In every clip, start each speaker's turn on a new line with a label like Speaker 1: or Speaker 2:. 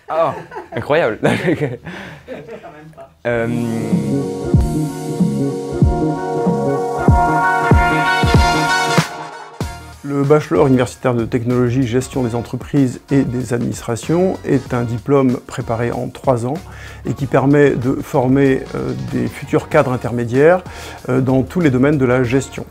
Speaker 1: Ah, incroyable.
Speaker 2: Le bachelor universitaire de technologie, gestion des entreprises et des administrations est un diplôme préparé en 3 ans et qui permet de former des futurs cadres intermédiaires dans tous les domaines de la gestion.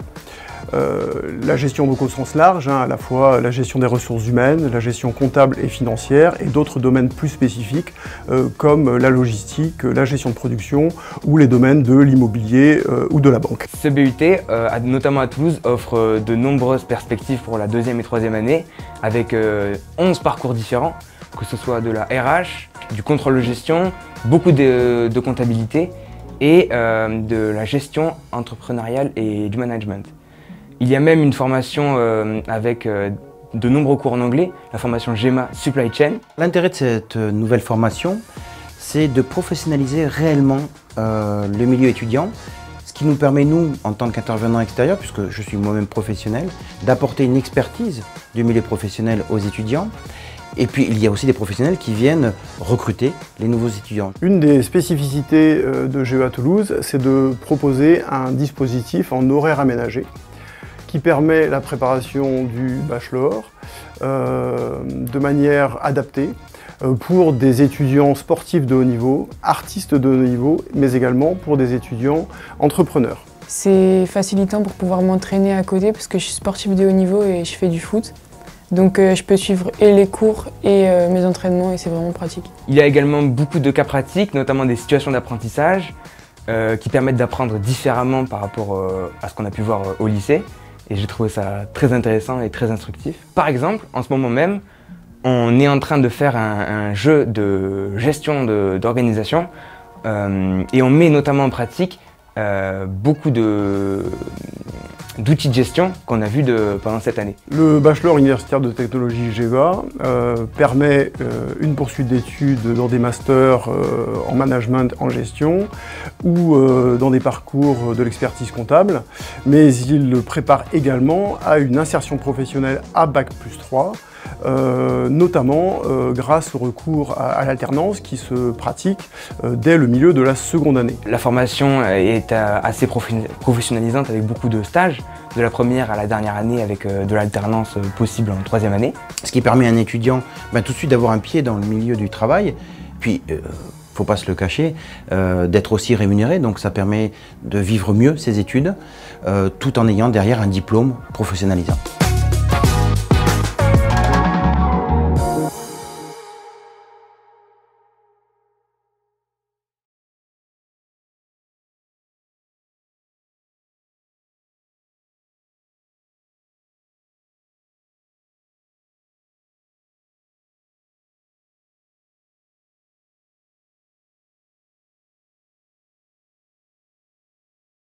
Speaker 2: La gestion donc au sens large, à la fois la gestion des ressources humaines, la gestion comptable et financière et d'autres domaines plus spécifiques comme la logistique, la gestion de production ou les domaines de l'immobilier ou de la banque.
Speaker 1: Ce BUT, notamment à Toulouse, offre de nombreuses perspectives pour la 2e et 3e année avec 11 parcours différents, que ce soit de la RH, du contrôle de gestion, beaucoup de comptabilité et de la gestion entrepreneuriale et du management. Il y a même une formation avec de nombreux cours en anglais, la formation GEMA Supply Chain.
Speaker 3: L'intérêt de cette nouvelle formation, c'est de professionnaliser réellement le milieu étudiant, ce qui nous permet, nous, en tant qu'intervenants extérieurs, puisque je suis moi-même professionnel, d'apporter une expertise du milieu professionnel aux étudiants. Et puis, il y a aussi des professionnels qui viennent recruter les nouveaux étudiants.
Speaker 2: Une des spécificités de GEA Toulouse, c'est de proposer un dispositif en horaire aménagé, qui permet la préparation du bachelor de manière adaptée pour des étudiants sportifs de haut niveau, artistes de haut niveau, mais également pour des étudiants entrepreneurs.
Speaker 4: C'est facilitant pour pouvoir m'entraîner à côté parce que je suis sportif de haut niveau et je fais du foot. Donc je peux suivre et les cours et mes entraînements et c'est vraiment pratique.
Speaker 1: Il y a également beaucoup de cas pratiques, notamment des situations d'apprentissage qui permettent d'apprendre différemment par rapport à ce qu'on a pu voir au lycée. Et j'ai trouvé ça très intéressant et très instructif. Par exemple, en ce moment même, on est en train de faire un jeu de gestion d'organisation et on met notamment en pratique beaucoup d'outils de gestion qu'on a vus pendant cette année.
Speaker 2: Le bachelor universitaire de technologie GEA permet une poursuite d'études dans des masters en management, en gestion ou dans des parcours de l'expertise comptable, mais il le prépare également à une insertion professionnelle à Bac+3, notamment grâce au recours à l'alternance qui se pratique dès le milieu de la seconde année.
Speaker 1: La formation est assez professionnalisante avec beaucoup de stages, de la première à la dernière année avec de l'alternance possible en 3e année.
Speaker 3: Ce qui permet à un étudiant tout de suite d'avoir un pied dans le milieu du travail, puis faut pas se le cacher, d'être aussi rémunéré, donc ça permet de vivre mieux ses études tout en ayant derrière un diplôme professionnalisant.